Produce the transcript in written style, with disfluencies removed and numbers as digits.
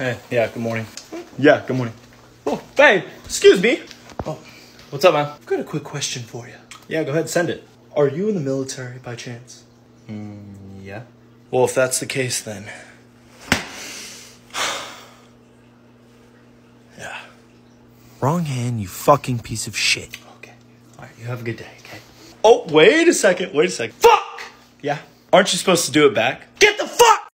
Hey, yeah, good morning. Yeah, good morning. Oh, hey, excuse me. Oh, What's up, man? I've got a quick question for you. Yeah, go ahead, send it. Are you in the military by chance? Yeah. Well, if that's the case, then... yeah. Wrong hand, you fucking piece of shit. Okay. All right, you have a good day, okay? Oh, wait a second. Fuck! Yeah? Aren't you supposed to do it back? Get the fuck